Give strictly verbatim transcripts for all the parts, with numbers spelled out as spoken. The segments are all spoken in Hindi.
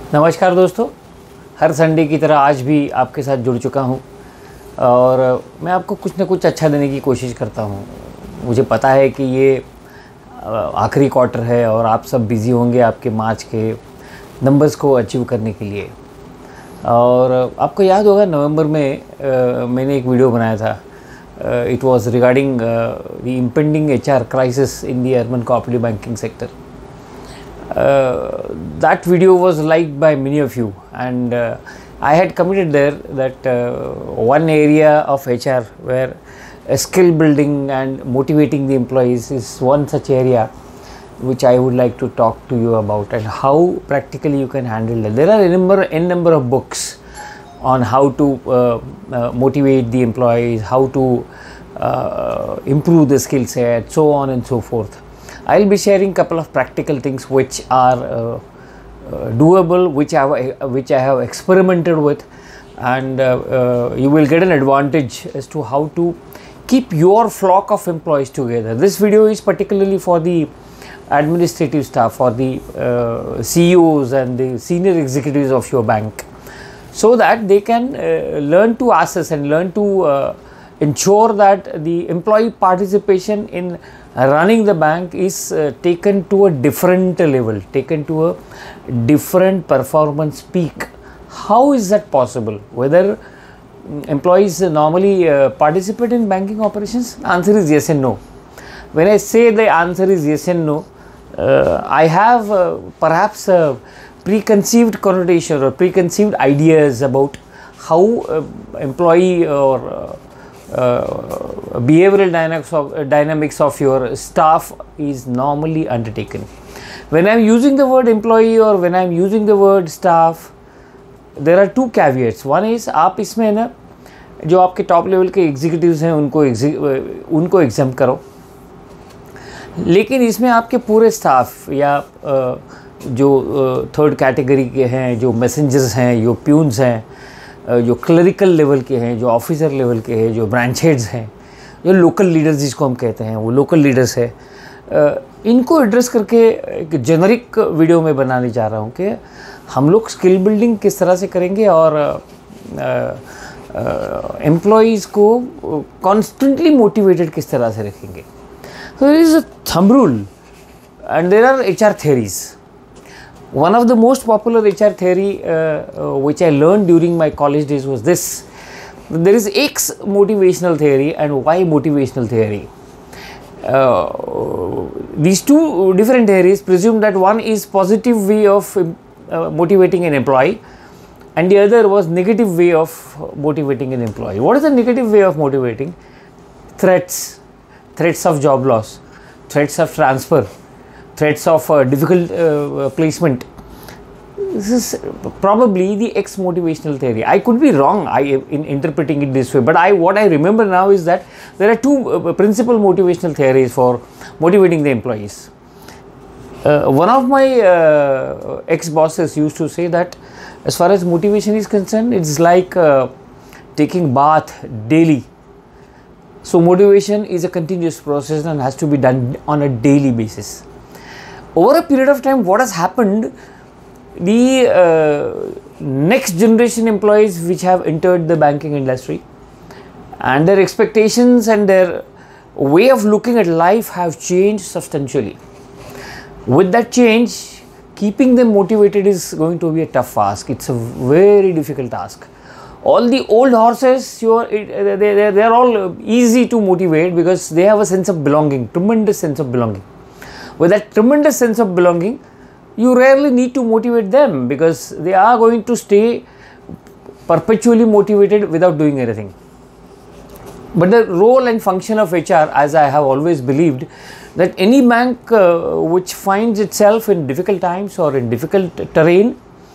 नमस्कार दोस्तों, हर संडे की तरह आज भी आपके साथ जुड़ चुका हूं और मैं आपको कुछ ना कुछ अच्छा देने की कोशिश करता हूं। मुझे पता है कि ये आखिरी क्वार्टर है और आप सब बिज़ी होंगे आपके मार्च के नंबर्स को अचीव करने के लिए। और आपको याद होगा नवंबर में आ, मैंने एक वीडियो बनाया था। It was regarding the impending HR crisis in the urban cooperative banking sector. Uh, that video was liked by many of you, and uh, I had committed there that uh, one area of H R where uh, skill building and motivating the employees is one such area which I would like to talk to you about, and how practically you can handle it. There are a number, n number of books on how to uh, uh, motivate the employees, how to uh, improve the skill set, so on and so forth. I'll be sharing couple of practical things which are uh, uh, doable, which I have, which I have experimented with, and uh, uh, you will get an advantage as to how to keep your flock of employees together. This video is particularly for the administrative staff, for the uh, C E Os and the senior executives of your bank, so that they can uh, learn to assess and learn to uh, ensure that the employee participation in running the bank is uh, taken to a different level, taken to a different performance peak. How is that possible? Whether employees normally uh, participate in banking operations? Answer is yes and no. When I say the answer is yes and no, uh, I have uh, perhaps uh, preconceived connotation or preconceived ideas about how uh, employee or uh, Uh, behavioral dynamics of, uh, dynamics of your staff is normally undertaken. When I am using the word employee or when I am using the word staff, there are two caveats. One is आप इसमें ना जो आपके टॉप लेवल के एग्जीक्यूटिव्स हैं उनको उनको एग्जाम करो, लेकिन इसमें आपके पूरे स्टाफ या जो थर्ड कैटेगरी के हैं, जो मैसेंजर्स हैं, जो प्यून्स हैं, जो क्लरिकल लेवल के हैं, जो ऑफिसर लेवल के हैं, जो ब्रांच हेड्स हैं, जो लोकल लीडर्स जिसको हम कहते हैं वो लोकल लीडर्स है, इनको एड्रेस करके एक जेनरिक वीडियो में बनाने जा रहा हूँ कि हम लोग स्किल बिल्डिंग किस तरह से करेंगे और एम्प्लॉयज़ को कॉन्स्टेंटली मोटिवेटेड किस तरह से रखेंगे. So there is a thumb rule and there are H R theories. One of the most popular H R theory uh, uh, which I learned during my college days was this: there is X motivational theory and Y motivational theory. Uh, these two different theories presume that one is positive way of uh, motivating an employee and the other was negative way of motivating an employee. What is the negative way of motivating? Threats, threats of job loss, threats of transfer, threats of uh, difficult uh, placement. This is probably the X motivational theory. I could be wrong I, in interpreting it this way, but I what I remember now is that there are two uh, principal motivational theories for motivating the employees. Uh, one of my uh, ex-bosses used to say that as far as motivation is concerned, it's like uh, taking bath daily. So motivation is a continuous process and has to be done on a daily basis. Over a period of time, what has happened, the uh, next generation employees which have entered the banking industry and their expectations and their way of looking at life have changed substantially. With that change, keeping them motivated is going to be a tough task. It's a very difficult task. All the old horses, you are, they, they, they are all easy to motivate because they have a sense of belonging, tremendous sense of belonging. With that tremendous sense of belonging, you rarely need to motivate them because they are going to stay perpetually motivated without doing anything. But the role and function of H R, as I have always believed, that any bank uh, which finds itself in difficult times or in difficult terrain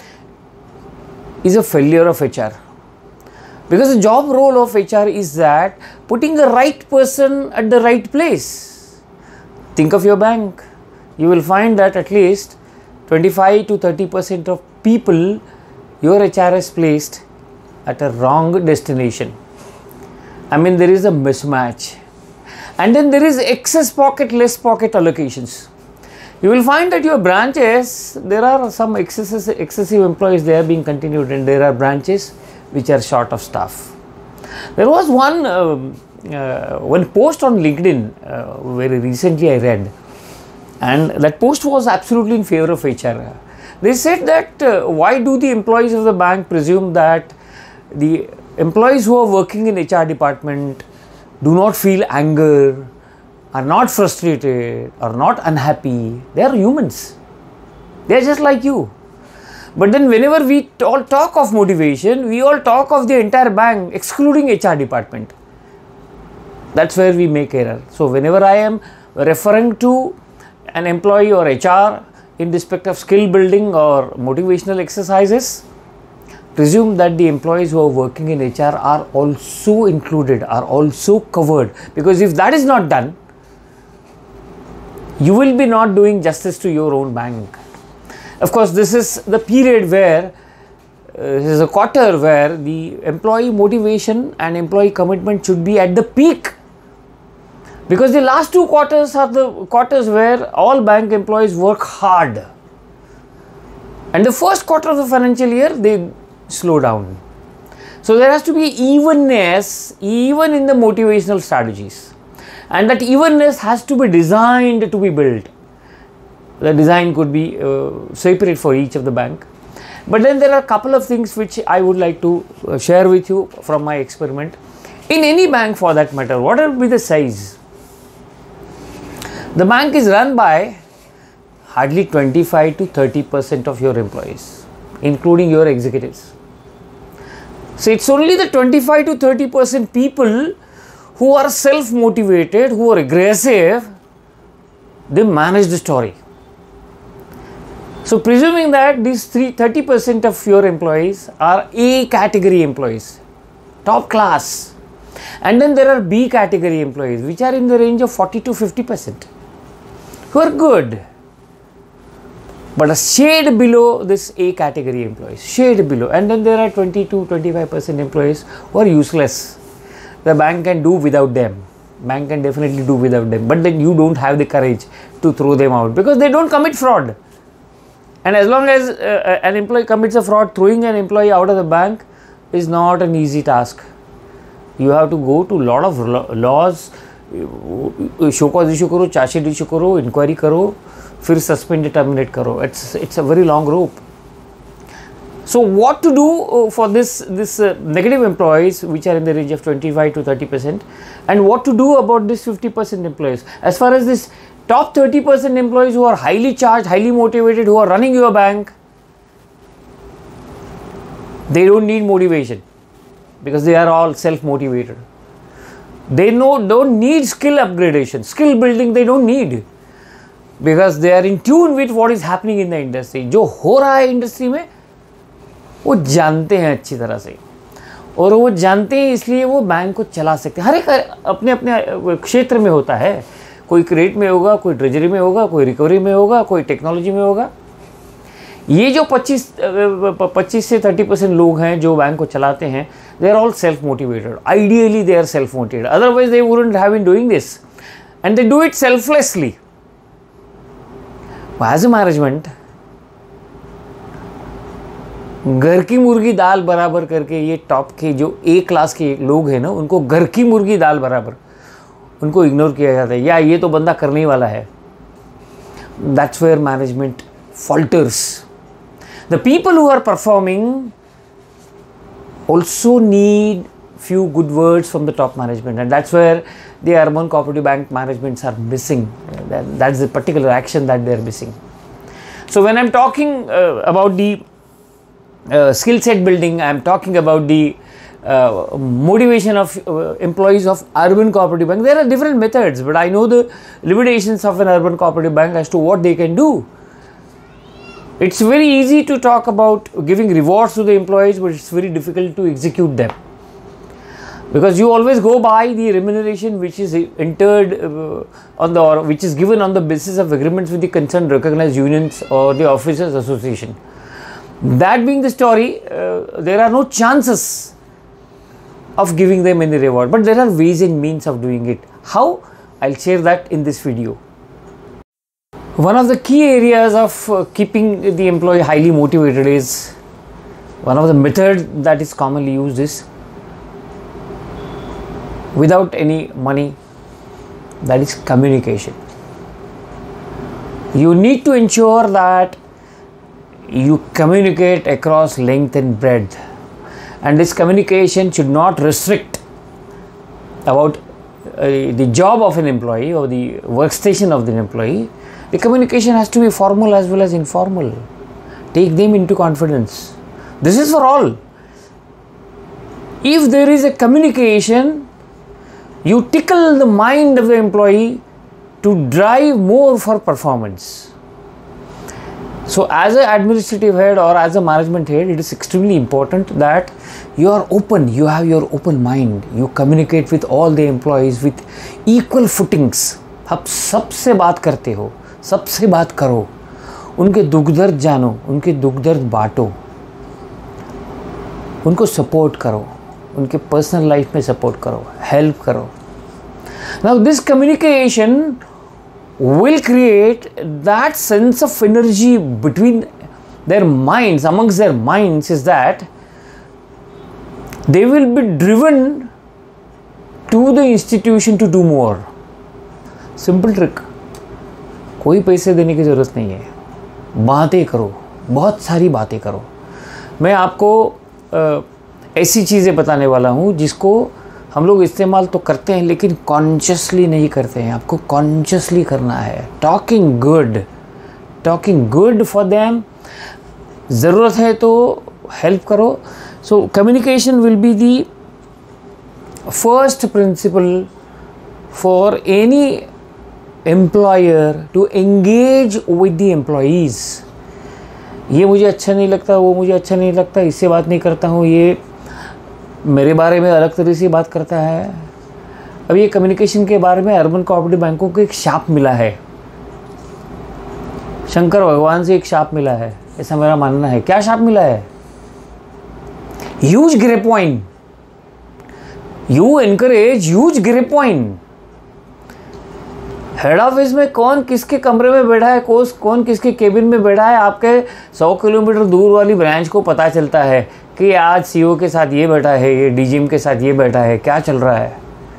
is a failure of H R. Because the job role of H R is that putting the right person at the right place. Think of your bank. You will find that at least twenty-five to thirty percent of people your H R has placed at a wrong destination. I mean, there is a mismatch. And then there is excess pocket, less pocket allocations. You will find that your branches, there are some excessive, excessive employees, they are being continued, and there are branches which are short of staff. There was one, uh, uh, one post on LinkedIn uh, very recently I read, and that post was absolutely in favor of H R. They said that uh, why do the employees of the bank presume that the employees who are working in H R department do not feel anger, are not frustrated, are not unhappy. They are humans. They are just like you. But then whenever we all talk of motivation, we all talk of the entire bank excluding H R department. That's where we make error. So whenever I am referring to an employee or H R in respect of skill building or motivational exercises, presume that the employees who are working in H R are also included, are also covered. Because if that is not done, you will be not doing justice to your own bank. Of course, this is the period where, uh, this is a quarter where the employee motivation and employee commitment should be at the peak. Because the last two quarters are the quarters where all bank employees work hard. And the first quarter of the financial year, they slow down. So there has to be evenness even in the motivational strategies. And that evenness has to be designed to be built. The design could be uh, separate for each of the bank. But then there are a couple of things which I would like to uh, share with you from my experiment. In any bank for that matter, what will be the size? The bank is run by hardly twenty-five to thirty percent of your employees, including your executives. So it's only the twenty-five to thirty percent people who are self-motivated, who are aggressive, they manage the story. So presuming that these thirty percent of your employees are A category employees, top class, and then there are B category employees which are in the range of forty to fifty percent, who are good, but a shade below this A category employees, shade below, and then there are twenty to twenty-five percent employees who are useless. The bank can do without them. Bank can definitely do without them. But then you don't have the courage to throw them out because they don't commit fraud. And as long as uh, an employee commits a fraud, throwing an employee out of the bank is not an easy task. You have to go to lot of laws, show cause issue karo, charge sheet issue karo, inquiry karo, फिर suspend terminate karo. It's it's a very long rope. So what to do for this this uh, negative employees which are in the range of twenty-five to thirty percent, and what to do about this fifty percent employees? As far as this top thirty percent employees who are highly charged, highly motivated, who are running your bank, they don't need motivation because they are all self-motivated. They know don't need skill upgradation, skill building they don't need because they are in tune with what is happening in the industry. जो हो रहा है इंडस्ट्री में वो जानते हैं अच्छी तरह से, और वो जानते हैं इसलिए वो बैंक को चला सकते हैं. हर एक अपने अपने क्षेत्र में होता है. कोई क्रेडिट में होगा, कोई ट्रेजरी में होगा, कोई रिकवरी में होगा, कोई टेक्नोलॉजी में होगा. ये जो पच्चीस पच्चीस से तीस परसेंट लोग हैं जो बैंक को चलाते हैं, they are all self motivated. Ideally they are self motivated, otherwise they wouldn't have been doing this, and they do it selflessly. As a management, घर की मुर्गी दाल बराबर करके ये टॉप के जो ए क्लास के लोग हैं ना, उनको घर की मुर्गी दाल बराबर उनको इग्नोर किया जाता है. या ये तो बंदा करने ही वाला है. That's where management falters. The people who are performing also need few good words from the top management, and that's where the urban cooperative bank managements are missing. That, that's the particular action that they are missing. So when I'm talking uh, about the uh, skill set building, I'm talking about the uh, motivation of uh, employees of urban cooperative bank. There are different methods, but I know the limitations of an urban cooperative bank as to what they can do. It's very easy to talk about giving rewards to the employees, but it's very difficult to execute them. Because you always go by the remuneration which is entered uh, on the, or which is given on the basis of agreements with the concerned recognized unions or the officers association. That being the story, uh, there are no chances of giving them any reward, but there are ways and means of doing it. How? I'll share that in this video. One of the key areas of uh, keeping the employee highly motivated is, one of the methods that is commonly used is without any money, that is communication. You need to ensure that you communicate across length and breadth, and this communication should not restrict about uh, the job of an employee or the workstation of the employee. The communication has to be formal as well as informal. Take them into confidence. This is for all. If there is a communication, you tickle the mind of the employee to drive more for performance. So as an administrative head or as a management head, it is extremely important that you are open, you have your open mind, you communicate with all the employees with equal footings. आप सबसे बात करते हो, सबसे बात करो, उनके दुख दर्द जानो, उनके दुख दर्द बांटो, उनको सपोर्ट करो, उनके पर्सनल लाइफ में सपोर्ट करो, हेल्प करो. Now this communication will create that sense of energy between their minds, amongst their minds, is that they will be driven to the institution to do more. Simple trick. कोई पैसे देने की ज़रूरत नहीं है, बातें करो, बहुत सारी बातें करो. मैं आपको आ, ऐसी चीज़ें बताने वाला हूँ जिसको हम लोग इस्तेमाल तो करते हैं लेकिन कॉन्शियसली नहीं करते हैं. आपको कॉन्शियसली करना है. Talking good, talking good for them. ज़रूरत है तो हेल्प करो. So communication will be the first principle for any employer to engage with the employees. ये मुझे अच्छा नहीं लगता, वो मुझे अच्छा नहीं लगता, इससे बात नहीं करता हूँ, ये मेरे बारे में अलग तरह से बात करता है. अब ये कम्युनिकेशन के बारे में अर्बन कोऑपरेटिव बैंकों को एक शाप मिला है, शंकर भगवान से एक शाप मिला है, ऐसा मेरा मानना है. क्या शाप मिला है? Huge grey point. You encourage huge grey point. Head office में कौन किसके कमरे में बैठा है, कोस कौन किसके केबिन में बैठा है, आपके सौ किलोमीटर दूर वाली ब्रांच को पता चलता है कि आज सीईओ के साथ ये बैठा है, ये डीजीएम के साथ ये बैठा है, क्या चल रहा है.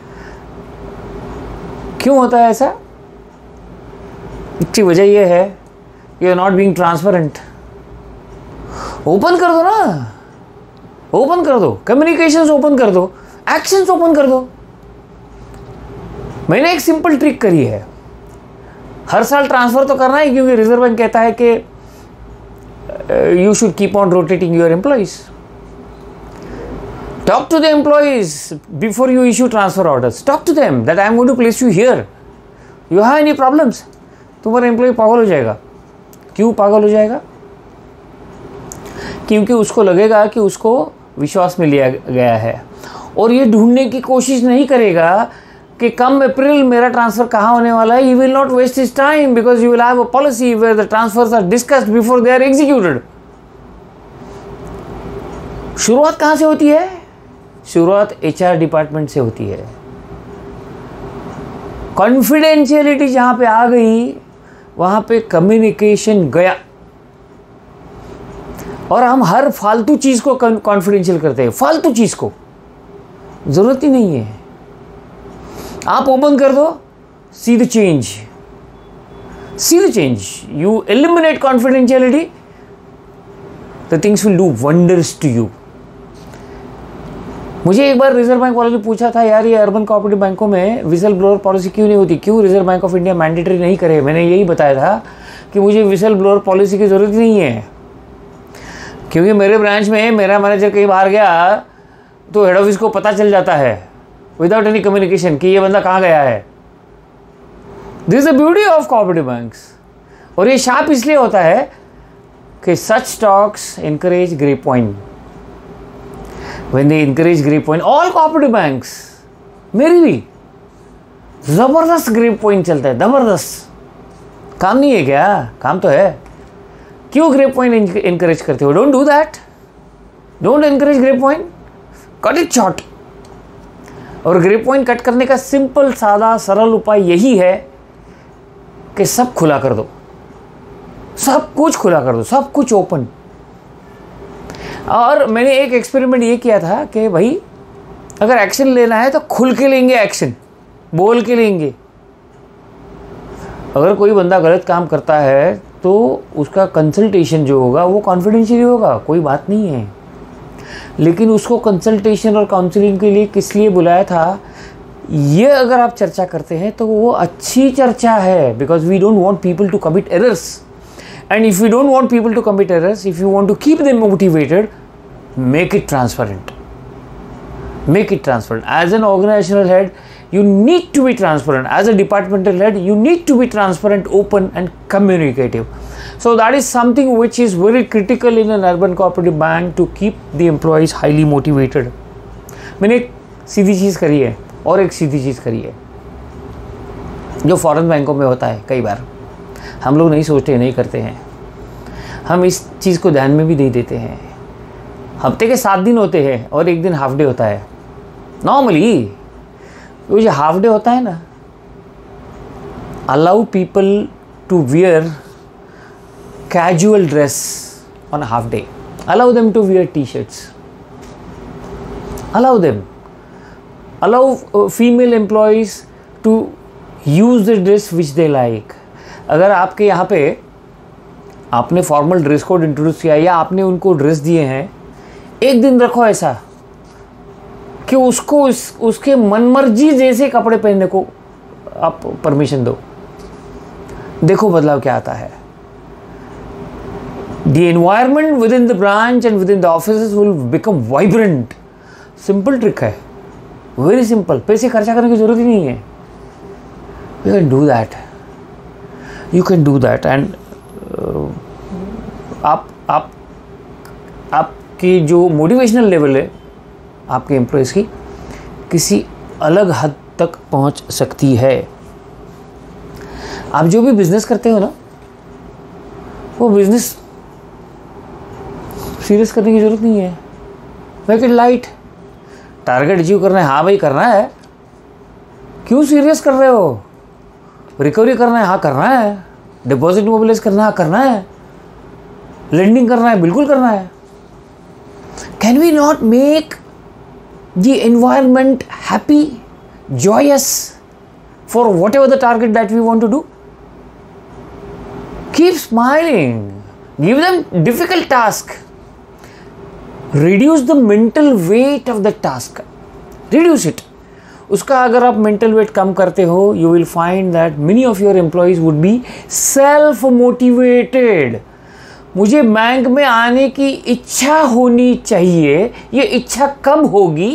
क्यों होता है ऐसा? इसकी वजह ये है you are not being transparent. Open कर दो ना, ओपन कर दो, कम्युनिकेशंस ओपन कर दो, एक्शंस ओपन कर दो. मैंने एक सिंपल ट्रिक करी है. हर साल ट्रांसफ़र तो करना है क्योंकि रिजर्व बैंक कहता है कि you should keep on rotating your employees. Talk to the employees before you issue transfer orders. Talk to them that I am going to place you here. You have any problems? तुम्हारा एम्प्लॉय पागल हो जाएगा. क्यों पागल हो जाएगा? क्योंकि उसको लगेगा कि उसको विश्वास में लिया गया है और ये ढूंढने की कोशिश नहीं करेगा कि कम अप्रैल मेरा ट्रांसफ़र कहाँ होने वाला है. He will not waste his time because you will have a policy where the transfers are discussed before they are executed. शुरुआत कहाँ से होती है? शुरुआत एचआर डिपार्टमेंट से होती है. कॉन्फिडेंशियलिटी जहाँ पे आ गई वहाँ पे कम्युनिकेशन गया. और हम हर फालतू चीज़ को कॉन्फिडेंशियल करते हैं, फालतू चीज़ को ज़रूरत ही नहीं है. आप ओपन कर दो, see the change, see the change. You eliminate confidentiality, the things will do wonders to you. मुझे एक बार रिजर्व बैंक वालों ने पूछा था, यार ये अर्बन कोऑपरेटिव बैंकों में विसल ब्लोअर पॉलिसी क्यों नहीं होती, क्यों Reserve Bank of India mandatory नहीं करे. मैंने यही बताया था कि मुझे विसल ब्लोअर पॉलिसी की ज़रूरत नहीं है क्योंकि मेरे ब्रांच में मेरा मैनेजर कहीं बाहर गया तो हेड ऑफिस को पता चल जाता है विदाउट एनी कम्युनिकेशन कि ये बंदा कहाँ गया है. This is the beauty of cooperative banks. और ये शाप इसलिए होता है कि such talks encourage grey point. When they encourage grey point, all cooperative banks, मेरी भी ज़बरदस्त ग्रे पॉइंट चलता है, ज़बरदस्त. काम नहीं है क्या? काम तो है. क्यों ग्रे पॉइंट एनकरेज करते हो? Don't do that. Don't encourage grey point. Cut it short. और ग्रे पॉइंट कट करने का सिंपल सादा सरल उपाय यही है कि सब खुला कर दो. सब कुछ खुला कर दो, सब कुछ ओपन। और मैंने एक एक्सपेरिमेंट ये किया था कि भाई अगर एक्शन लेना है तो खुल के लेंगे, एक्शन बोल के लेंगे। अगर कोई बंदा गलत काम करता है तो उसका कंसल्टेशन जो होगा वो कॉन्फिडेंशियल होगा, कोई बात नहीं है। लेकिन उसको कंसल्टेशन और काउंसलिंग के लिए किस लिए बुलाया था, ये अगर आप चर्चा करते हैं तो वो अच्छी चर्चा है। Because we don't want people to commit errors, and if you don't want people to commit errors, if you want to keep them motivated, make it transparent, make it transparent. As an organisational head you need to be transparent. As a departmental head, you need to be transparent, open and communicative. So that is something which is very critical in an urban cooperative bank to keep the employees highly motivated. मैंने एक सीधी चीज़ करी है और एक सीधी चीज़ करी है जो फॉरेन बैंकों में होता है। कई बार हम लोग नहीं सोचते, नहीं करते हैं, हम इस चीज़ को ध्यान में भी नहीं देते हैं। हफ्ते के सात दिन होते हैं और एक दिन हाफ डे होता है। नॉर्मली वो जो हाफ डे होता है ना, allow people to wear casual dress on half day, allow them to wear T shirts, allow them, allow female employees to use the dress which they like. अगर आपके यहाँ पे आपने फॉर्मल ड्रेस कोड इंट्रोड्यूस किया या आपने उनको ड्रेस दिए हैं, एक दिन रखो ऐसा कि उसको उस, उसके मनमर्जी जैसे कपड़े पहनने को आप परमिशन दो। देखो बदलाव क्या आता है। The environment within the branch and within the office will become vibrant. Simple trick है, वेरी सिंपल, पैसे खर्चा करने की जरूरत ही नहीं है। You can do that, you can do that and आप आप आपकी जो मोटिवेशनल लेवल है आपके एम्प्लॉयज़ की किसी अलग हद तक पहुंच सकती है। आप जो भी बिजनेस करते हो ना, वो बिजनेस सीरियस करने की जरूरत नहीं है। Make it light. Target achieve करना है, हाँ भाई करना है, क्यों सीरियस कर रहे हो? रिकवरी करना है, हाँ करना है। डिपॉजिट मोबिलाइज करना है, हाँ करना है। लेंडिंग करना है, बिल्कुल करना है। Can we not make the environment happy, joyous for whatever the target that we want to do? Keep smiling, give them difficult task, reduce the mental weight of the task, reduce it. उसका अगर आप mental weight कम करते हो, you will find that many of your employees would be self motivated. मुझे बैंक में आने की इच्छा होनी चाहिए। ये इच्छा कब होगी?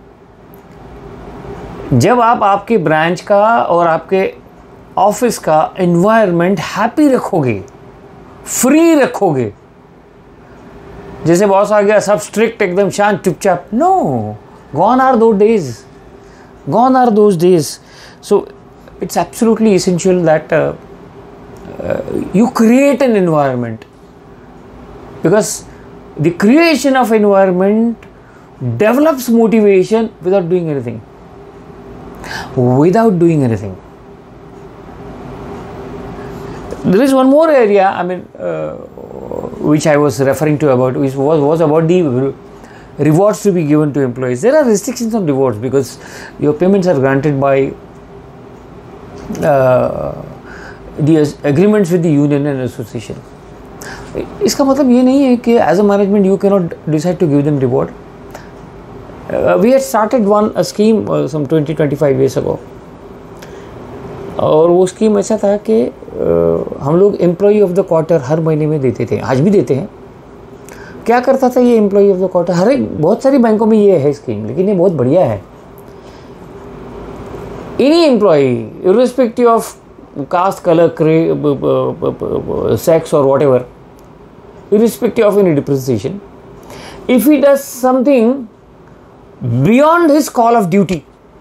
जब आप आपके ब्रांच का और आपके ऑफिस का एनवायरनमेंट हैप्पी रखोगे, फ्री रखोगे। जैसे बॉस आ गया, सब स्ट्रिक्ट, एकदम शांत, चुपचाप, no, gone are those days, gone are those days. So it's absolutely essential that you create an environment, because the creation of environment develops motivation without doing anything, without doing anything. There is one more area, I mean, uh, which I was referring to about, which was, was about the rewards to be given to employees. There are restrictions on rewards because your payments are granted by uh, the agreements with the union and association. इसका मतलब ये नहीं है कि as a management you can not decide to give them reward. We had started one scheme some twenty twenty five years ago, और वो स्कीम ऐसा था कि uh, हम लोग एम्प्लॉई ऑफ द क्वार्टर हर महीने में देते थे, आज भी देते हैं। क्या करता था ये एम्प्लॉई ऑफ द क्वार्टर? हर एक, बहुत सारी बैंकों में ये है स्कीम, लेकिन ये बहुत बढ़िया है। Any employee irrespective of caste, colour, sex और whatever, irrespective of any differentiation, if he does something beyond his call of duty,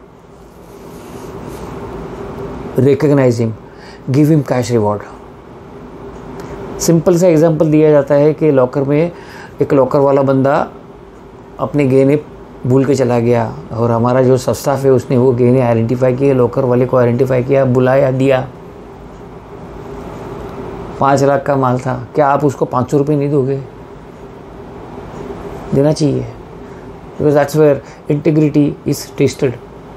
recognize him, give him cash reward. Simple सा एग्जांपल दिया जाता है कि लॉकर में एक लॉकर वाला बंदा अपने गहने भूल के चला गया, और हमारा जो स्टाफ है उसने वो गहने आइडेंटिफाई किए, लॉकर वाले को आइडेंटिफाई किया, बुलाया, दिया। पाँच लाख का माल था, क्या आप उसको पाँच सौ रुपये नहीं दोगे? देना चाहिए, because that's where integrity is tested.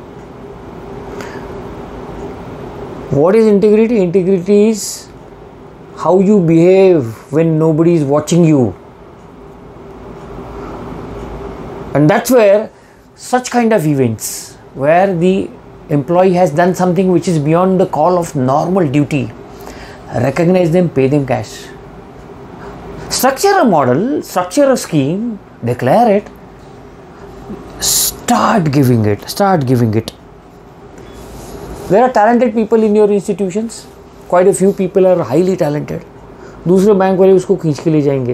What is integrity? Integrity is how you behave when nobody is watching you. And that's where such kind of events, where the employee has done something which is beyond the call of normal duty, recognize them, pay them cash. Structure a model, structure a scheme, declare it, start giving it, start giving it. There are talented people in your institutions. Quite a few people are highly talented. दूसरे बैंक वाले उसको खींच के ले जाएंगे.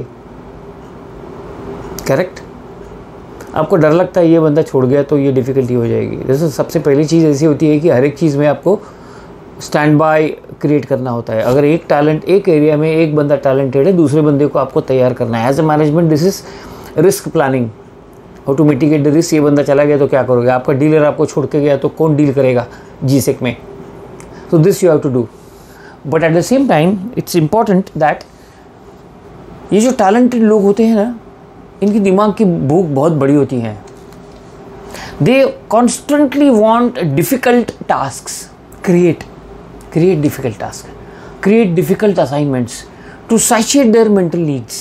करेक्ट? आपको डर लगता है ये बंदा छोड़ गया तो ये डिफ़िकल्टी हो जाएगी. जैसे सबसे पहली चीज़ ऐसी होती है कि हर एक चीज़ में आपको स्टैंड बाय क्रिएट करना होता है. अगर एक टैलेंट, एक एरिया में एक बंदा टैलेंटेड है, दूसरे बंदे को आपको तैयार करना है. As a management this is risk planning. How to mitigate the risk. ये बंदा चला गया तो क्या करोगे? आपका डीलर आपको छोड़ के गया तो कौन डील करेगा जी सेक में? So this you have to do. But at the same time it's important that ये जो talented लोग होते हैं ना, इनकी दिमाग की भूख बहुत बड़ी होती है. They constantly want difficult tasks. Create, create difficult tasks. Create difficult assignments to satiate their mental needs.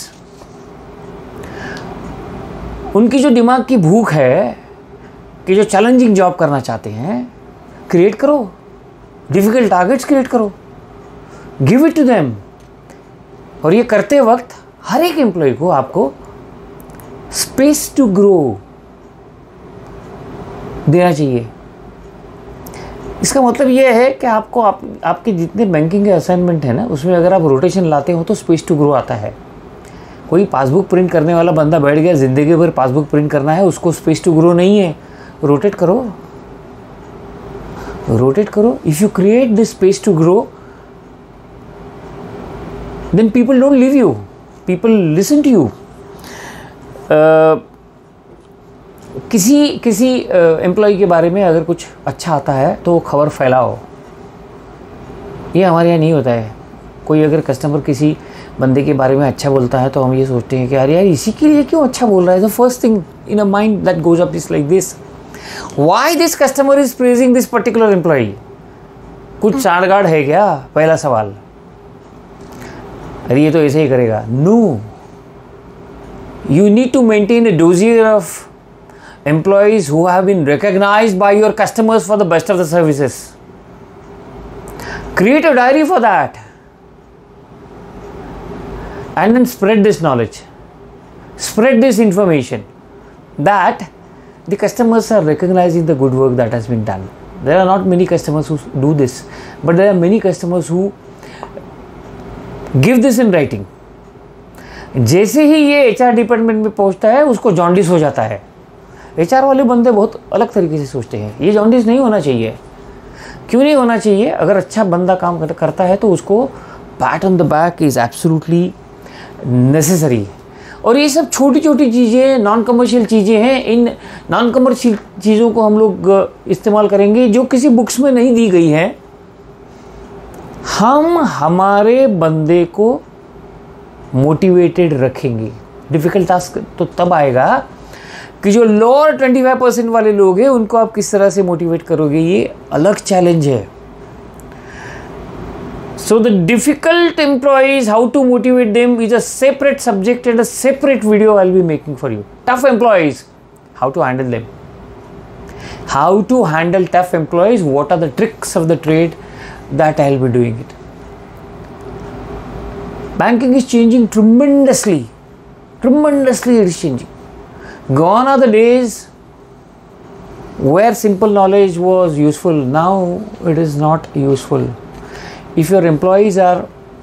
उनकी जो दिमाग की भूख है कि जो चैलेंजिंग जॉब करना चाहते हैं, क्रिएट करो. डिफ़िकल्ट टारगेट्स क्रिएट करो, गिव इट टू देम. और ये करते वक्त हर एक एम्प्लॉय को आपको स्पेस टू ग्रो देना चाहिए. इसका मतलब ये है कि आपको आप, आपके जितने बैंकिंग के असाइनमेंट है ना, उसमें अगर आप रोटेशन लाते हो तो स्पेस टू ग्रो आता है. कोई पासबुक प्रिंट करने वाला बंदा बैठ गया, ज़िंदगी भर पासबुक प्रिंट करना है, उसको स्पेस टू ग्रो नहीं है. रोटेट करो, rotate karo. If you create this space to grow, then people don't leave you, people listen to you. uh, किसी किसी एम्प्लॉय uh, के बारे में अगर कुछ अच्छा आता है तो खबर फैलाओ. ये हमारे यहाँ नहीं होता है. कोई अगर कस्टमर किसी बंदे के बारे में अच्छा बोलता है तो हम ये सोचते हैं कि यार यार इसी के लिए क्यों अच्छा बोल रहा है. The first thing in a mind that goes up is like this, Why this customer is praising this particular employee? कुछ चाड़गाड़ है क्या? पहला सवाल. अरे ये तो ऐसे ही करेगा. No. You need to maintain a dossier of employees who have been recognized by your customers for the best of the services. Create a diary for that. And then spread this knowledge. Spread this information. That the customers are recognizing the good work that has been done. There are not many customers who do this, but there are many customers who give this in writing. जैसे ही ये एचआर डिपार्टमेंट में पहुंचता है उसको जॉन्डिस हो जाता है. एचआर वाले बंदे बहुत अलग तरीके से सोचते हैं. ये जॉन्डिस नहीं होना चाहिए. क्यों नहीं होना चाहिए? अगर अच्छा बंदा काम करता है तो उसको pat on the back is absolutely necessary. और ये सब छोटी छोटी चीज़ें, नॉन कमर्शियल चीज़ें हैं. इन नॉन कमर्शियल चीज़ों को हम लोग इस्तेमाल करेंगे जो किसी बुक्स में नहीं दी गई हैं. हम हमारे बंदे को मोटिवेटेड रखेंगे. डिफ़िकल्ट टास्क तो तब आएगा कि जो लोअर ट्वेंटी फाइव परसेंट वाले लोग हैं उनको आप किस तरह से मोटिवेट करोगे, ये अलग चैलेंज है. So the difficult employees, how to motivate them is a separate subject and a separate video I'll be making for you. Tough employees, how to handle them. How to handle tough employees, what are the tricks of the trade that I'll be doing it. Banking is changing tremendously. Tremendously it is changing. Gone are the days where simple knowledge was useful. Now it is not useful. If your employees are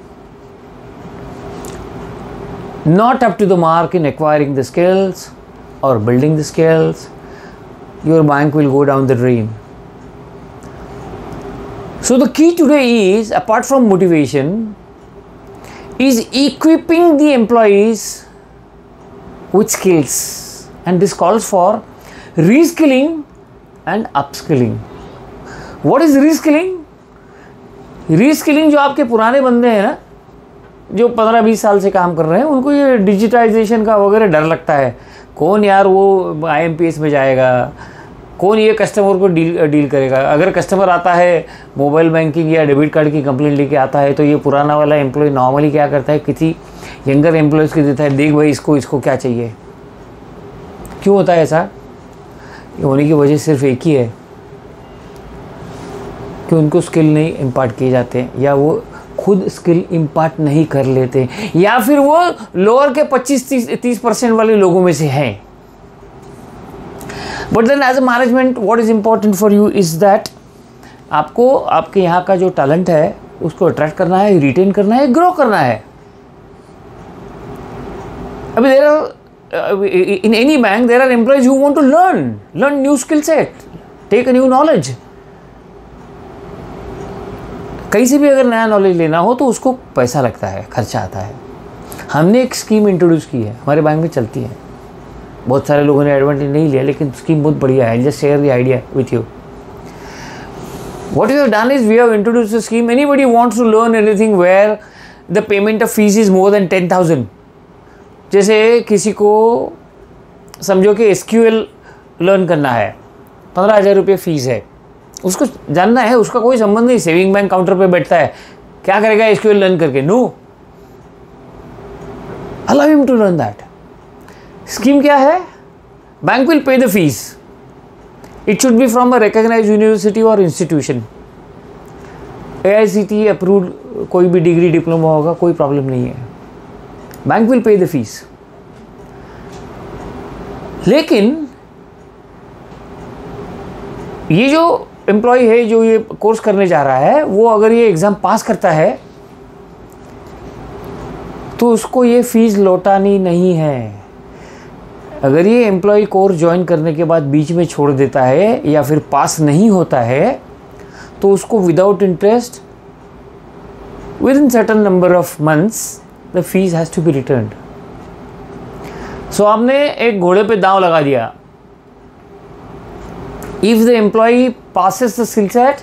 not up to the mark in acquiring the skills or building the skills, your bank will go down the drain. So the key today is, apart from motivation, is equipping the employees with skills, and this calls for reskilling and upskilling. What is reskilling? Reskilling जो आपके पुराने बंदे हैं ना, जो पंद्रह बीस साल से काम कर रहे हैं उनको ये डिजिटाइजेशन का वगैरह डर लगता है। कौन यार वो आई एम पी एस में जाएगा, कौन ये कस्टमर को डील डील करेगा। अगर कस्टमर आता है मोबाइल बैंकिंग या डेबिट कार्ड की कंप्लेंट लेके आता है तो ये पुराना वाला एम्प्लॉय नॉर्मली क्या करता है, किसी यंगर एम्प्लॉयज़ को देता है, देख भाई इसको इसको क्या चाहिए। क्यों होता है ऐसा? ये होने की वजह सिर्फ एक ही है कि उनको स्किल नहीं इम्पार्ट किए जाते, या वो खुद स्किल इम्पार्ट नहीं कर लेते, या फिर वो लोअर के पच्चीस तीस परसेंट वाले लोगों में से हैं। But then as a management what is important for you is that आपको आपके यहाँ का जो टैलेंट है उसको अट्रैक्ट करना है, रिटेन करना है, ग्रो करना है। अभी there are in any bank there are employees who want to learn learn new skill set, take a new knowledge. कहीं से भी अगर नया नॉलेज लेना हो तो उसको पैसा लगता है, खर्चा आता है। हमने एक स्कीम इंट्रोड्यूस की है, हमारे बैंक में चलती है, बहुत सारे लोगों ने एडवांटेज नहीं लिया, लेकिन स्कीम बहुत बढ़िया है। Just share the idea with you. What we have done is we have introduced a scheme, anybody wants to learn anything where the payment of fees is more than ten thousand. जैसे किसी को समझो कि एस क्यू एल लर्न करना है, पंद्रह हज़ार रुपये फीस है, उसको जानना है, उसका कोई संबंध नहीं, सेविंग बैंक काउंटर पे बैठता है, क्या करेगा एस क्यू एल लर्न करके? No, allow him to learn that. Scheme क्या है? Bank will pay the fees, it should be from a recognised university और institution, A I C T approved कोई भी डिग्री डिप्लोमा होगा, कोई प्रॉब्लम नहीं है, bank will pay the fees. लेकिन ये जो एम्प्लॉय है जो ये कोर्स करने जा रहा है, वो अगर ये एग्ज़ाम पास करता है तो उसको ये फीस लौटानी नहीं है। अगर ये एम्प्लॉय कोर्स ज्वाइन करने के बाद बीच में छोड़ देता है या फिर पास नहीं होता है तो उसको without interest within certain number of months the fees has to be returned. सो आपने एक घोड़े पे दांव लगा दिया। If the employee passes the skill set,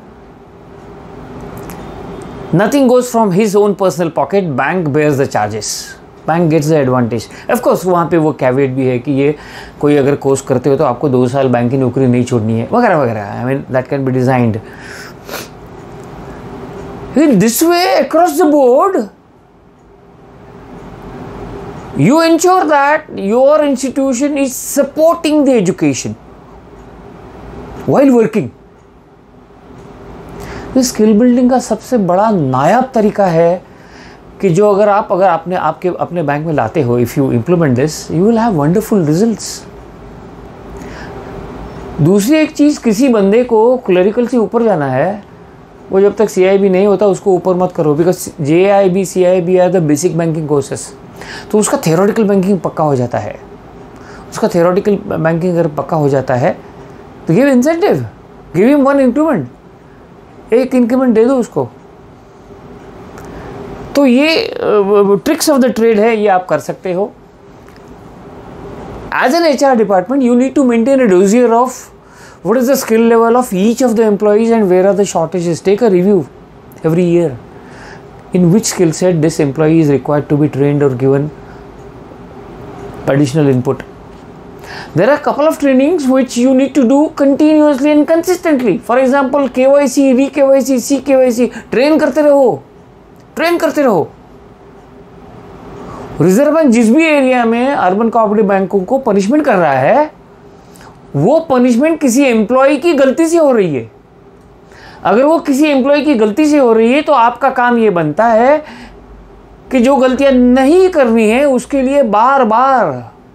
nothing goes from his own personal pocket, bank bears the charges, bank gets the advantage. Of course वहाँ पे वो कैवेट भी है कि ये कोई अगर कोर्स करते हो तो आपको दो साल बैंक की नौकरी नहीं छोड़नी है वगैरह वगैरह। I mean that can be designed. In this way across the board, you ensure that your institution is supporting the education while working. तो स्किल बिल्डिंग का सबसे बड़ा नायाब तरीका है कि जो अगर आप अगर आपने आपके अपने बैंक में लाते हो, if you implement this you will have wonderful results. दूसरी एक चीज़, किसी बंदे को क्लरिकल से ऊपर जाना है, वो जब तक सी आई बी नहीं होता उसको ऊपर मत करो, because J I B C I B are the basic banking courses. तो उसका थ्योरेटिकल बैंकिंग पक्का हो जाता है, उसका थ्योरेटिकल बैंकिंग अगर पक्का हो जाता है तो give incentive, give him one increment, एक इंक्रीमेंट दे दो उसको। तो ये ट्रिक्स ऑफ द ट्रेड है, ये आप कर सकते हो। As an H R department you need to maintain a dossier of what is the skill level of each of the employees and where are the shortages. Take a review every year in which skill set this employee is required to be trained or given additional input. There are a couple of trainings which you need to do continuously and consistently. For example, K Y C, re-K Y C, C-K Y C, train करते रहो, train करते रहो। रिजर्व बैंक जिस भी एरिया में अर्बन कोऑपरेटिव बैंकों को पनिशमेंट कर रहा है, वो पनिशमेंट किसी एम्प्लॉय की गलती से हो रही है। अगर वो किसी एम्प्लॉय की गलती से हो रही है तो आपका काम ये बनता है कि जो गलतियां नहीं करनी है उसके लिए बार बार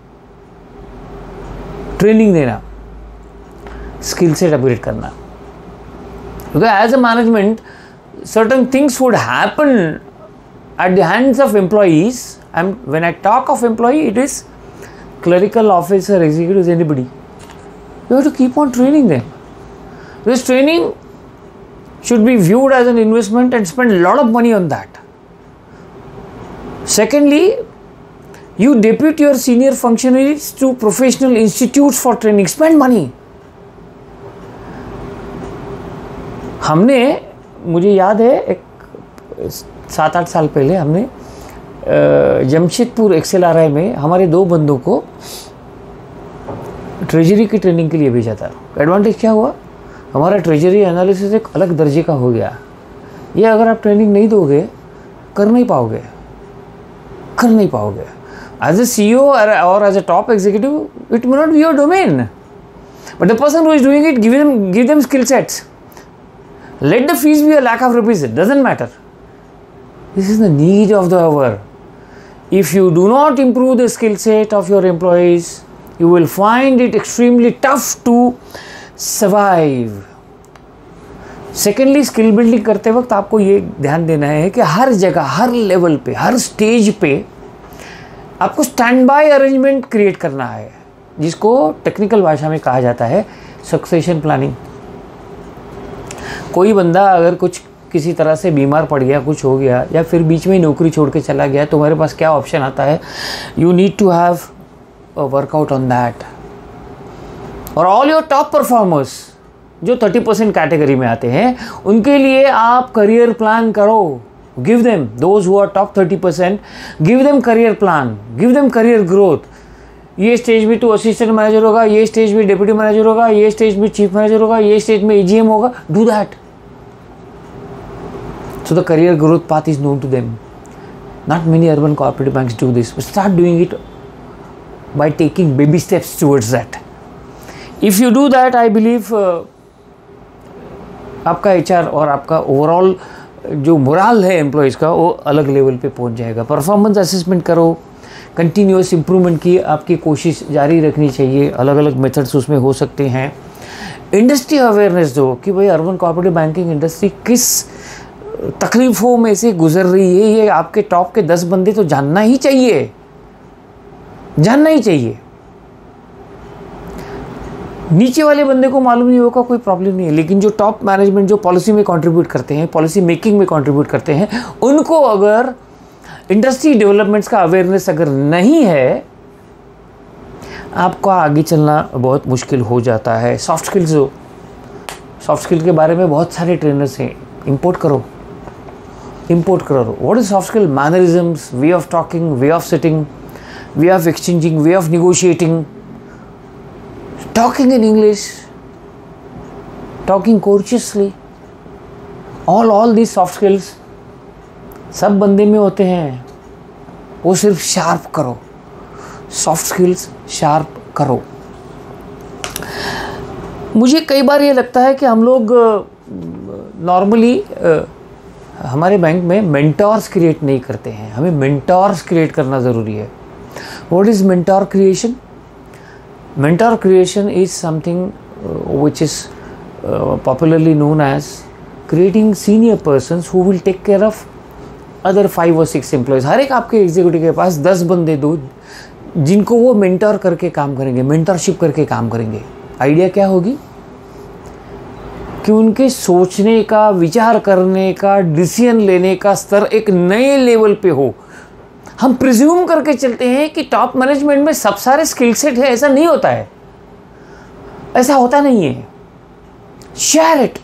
ट्रेनिंग देना, स्किल सेट अपग्रेड करना। क्योंकि as a management certain things would happen at the hands of employees. And when I talk of employee it is clerical officer, executive, anybody, you have to keep on training them. This training should be viewed as an investment and spend a lot of money on that. Secondly, you depute your senior functionaries to professional institutes for training. Spend money. हमने, मुझे याद है एक सात आठ साल पहले हमने जमशेदपुर एक्सेल आर आई में हमारे दो बंदों को ट्रेजरी की ट्रेनिंग के लिए भेजा था। एडवांटेज क्या हुआ, हमारा ट्रेजरी एनालिसिस एक अलग दर्जे का हो गया। ये अगर आप ट्रेनिंग नहीं दोगे कर नहीं पाओगे, कर नहीं पाओगे। As a C E O और as a top executive it may not be your domain, but the person who is doing it give them give them skill sets. Let the fees be a lakh of rupees, it doesn't matter. This is the need of the hour. If you do not improve the skill set of your employees, you will find it extremely tough to survive. Secondly, skill building करते वक्त आपको ये ध्यान देना है कि हर जगह, हर लेवल पे, हर स्टेज पे आपको स्टैंड बाय अरेंजमेंट क्रिएट करना है, जिसको टेक्निकल भाषा में कहा जाता है सक्सेशन प्लानिंग। कोई बंदा अगर कुछ किसी तरह से बीमार पड़ गया, कुछ हो गया, या फिर बीच में ही नौकरी छोड़ के चला गया, तो हमारे पास क्या ऑप्शन आता है, you need to have a workout on that. और ऑल योर टॉप परफॉर्मर्स जो थर्टी परसेंट कैटेगरी में आते हैं, उनके लिए आप करियर प्लान करो। Give them, those who are top thirty percent, give them career plan, give them career growth. ये स्टेज में तू असिस्टेंट मैनेजर होगा, ये स्टेज में डिप्टी मैनेजर होगा, ये स्टेज में चीफ मैनेजर होगा, ये स्टेज में ए जी एम होगा। Do that. So the career growth path is known to them. Not many urban cooperative banks do this. Start doing it by taking baby steps towards that. If you do that, I believe uh, आपका एच आर और आपका ओवरऑल जो मोरल है एम्प्लॉयज़ का, वो अलग लेवल पे पहुंच जाएगा। परफॉर्मेंस असेसमेंट करो, कंटिन्यूस इम्प्रूवमेंट की आपकी कोशिश जारी रखनी चाहिए। अलग अलग मेथड्स उसमें हो सकते हैं। इंडस्ट्री अवेयरनेस दो कि भाई अर्बन कोऑपरेटिव बैंकिंग इंडस्ट्री किस तकलीफ़ों में से गुजर रही है, ये आपके टॉप के दस बंदे तो जानना ही चाहिए, जानना ही चाहिए। नीचे वाले बंदे को मालूम नहीं होगा, कोई प्रॉब्लम नहीं है, लेकिन जो टॉप मैनेजमेंट जो पॉलिसी में कंट्रीब्यूट करते हैं, पॉलिसी मेकिंग में कंट्रीब्यूट करते हैं, उनको अगर इंडस्ट्री डेवलपमेंट्स का अवेयरनेस अगर नहीं है, आपका आगे चलना बहुत मुश्किल हो जाता है। सॉफ्ट स्किल्स हो, सॉफ्ट स्किल के बारे में बहुत सारे ट्रेनर्स हैं, इंपोर्ट करो, इंपोर्ट करो। What is soft skill? Mannerisms, way of talking, way of sitting, way of exchanging, way of negotiating, talking in English, talking courteously, all all this soft skills सब बंदे में होते हैं। वो सिर्फ शार्प करो, सॉफ्ट स्किल्स शार्प करो। मुझे कई बार ये लगता है कि हम लोग नॉर्मली हमारे बैंक में मेंटोर्स क्रिएट नहीं करते हैं। हमें मेंटोर्स क्रिएट करना ज़रूरी है। What is mentor creation? Mentor creation is something which is popularly known as creating senior persons who will take care of other five और सिक्स एम्प्लॉयज़। हर एक आपके एग्जीक्यूटिव के पास दस बंदे दो जिनको वो मेंटोर करके काम करेंगे, मेंटरशिप करके काम करेंगे। आइडिया क्या होगी कि उनके सोचने का, विचार करने का, डिसीजन लेने का स्तर एक नए लेवल पे हो। हम प्रिज्यूम करके चलते हैं कि टॉप मैनेजमेंट में सब सारे स्किल सेट है, ऐसा नहीं होता है, ऐसा होता नहीं है। Share it,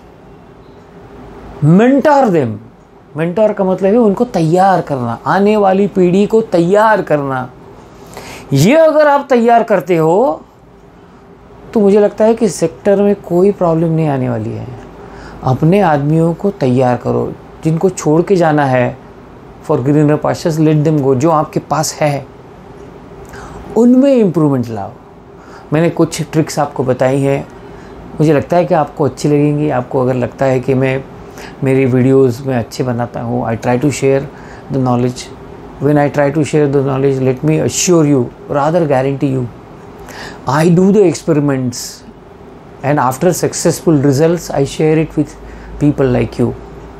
mentor them. Mentor का मतलब है उनको तैयार करना, आने वाली पीढ़ी को तैयार करना। ये अगर आप तैयार करते हो तो मुझे लगता है कि सेक्टर में कोई प्रॉब्लम नहीं आने वाली है। अपने आदमियों को तैयार करो, जिनको छोड़ के जाना है for greener pastures, let them go. जो आपके पास है उनमें इम्प्रूवमेंट लाओ। मैंने कुछ ट्रिक्स आपको बताई हैं, मुझे लगता है कि आपको अच्छी लगेंगी। आपको अगर लगता है कि मैं मेरी वीडियोस में अच्छे बनाता हूँ, I try to share the knowledge. When I try to share the knowledge, let me assure you, rather guarantee you, I do the experiments and after successful results I share it with people like you.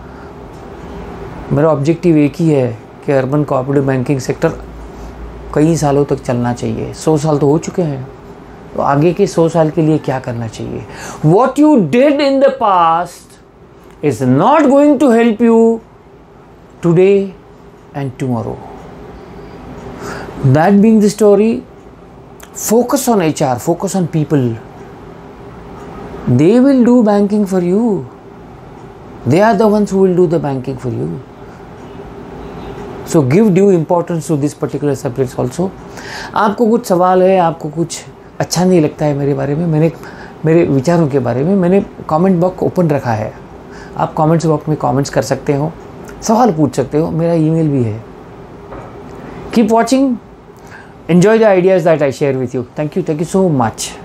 मेरा ऑब्जेक्टिव एक ही है कि अर्बन कोऑपरेटिव बैंकिंग सेक्टर कई सालों तक चलना चाहिए। सौ साल तो हो चुके हैं, तो आगे के सौ साल के लिए क्या करना चाहिए? What you did in the past is not going to help you today and tomorrow. That being the story, focus on H R, focus on people. They will do banking for you. They are the ones who will do the banking for you. So give due importance to this particular subjects also. आपको कुछ सवाल है, आपको कुछ अच्छा नहीं लगता है मेरे बारे में, मैंने मेरे विचारों के बारे में, मैंने कमेंट बॉक्स ओपन रखा है। आप कमेंट्स बॉक्स में कमेंट्स कर सकते हो, सवाल पूछ सकते हो, मेरा ईमेल भी है। Keep watching, enjoy the ideas that I share with you. Thank you, thank you so much.